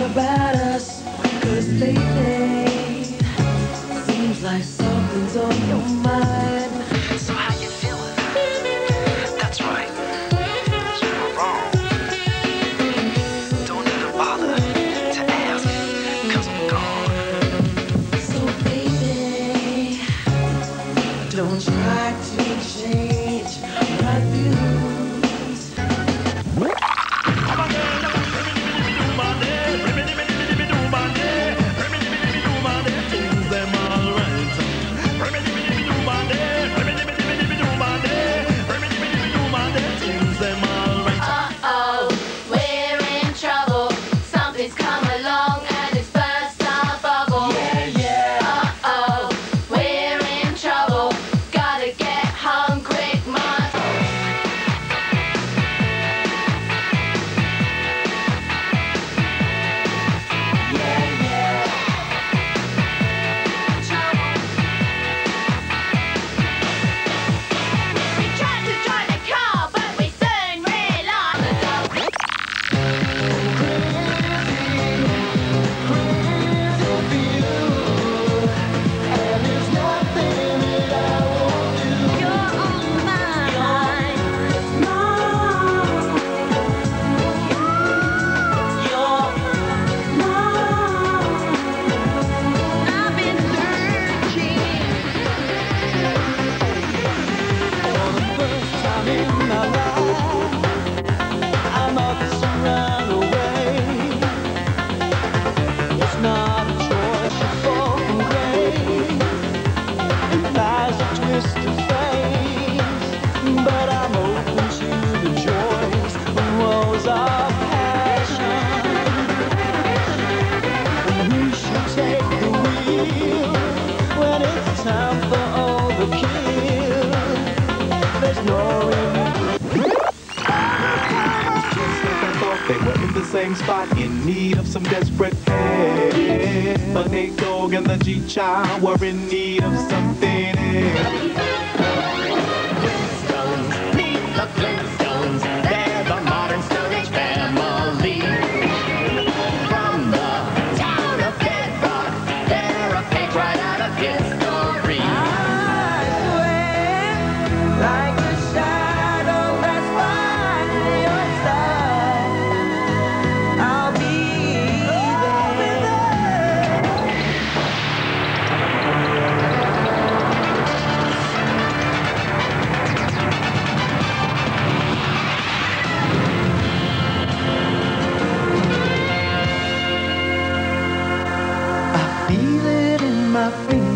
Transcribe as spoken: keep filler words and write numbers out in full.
about us, 'cause lately seems like something's on your mind. So how you feeling? That's right. You're wrong. Don't even bother to ask, 'cause I'm gone. So baby, don't try to change my views. They were in the same spot, in need of some desperate help. But Nate Dogg and the G-Child were in need of something else. Flintstones, meet the Flintstones. They're the modern Stone Age family. From the town of Bedrock, they're a page right out of history. I swear, like the shadow that's by your side, I'll be I feel it in my fingers.